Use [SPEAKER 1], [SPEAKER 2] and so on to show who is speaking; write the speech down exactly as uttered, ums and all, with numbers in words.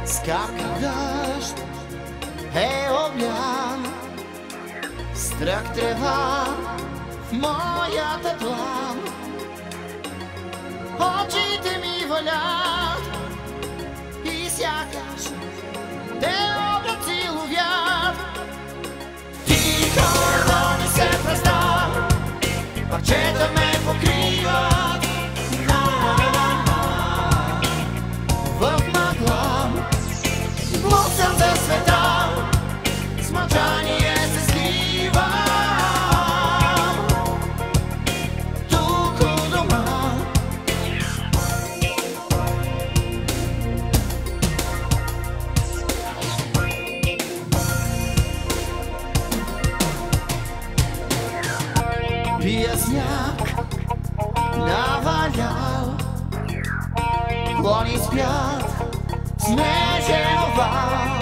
[SPEAKER 1] С капки дъжд е облян, стръх трева в моята длан. Очите ми валят и сякаш те облаци ловят. Тихо рони се пръста, парчета ме покриват. В мъгла гласам за света, с мълчание се сливам. Тук у дома пия сняг навалял, клони спят снежен овал.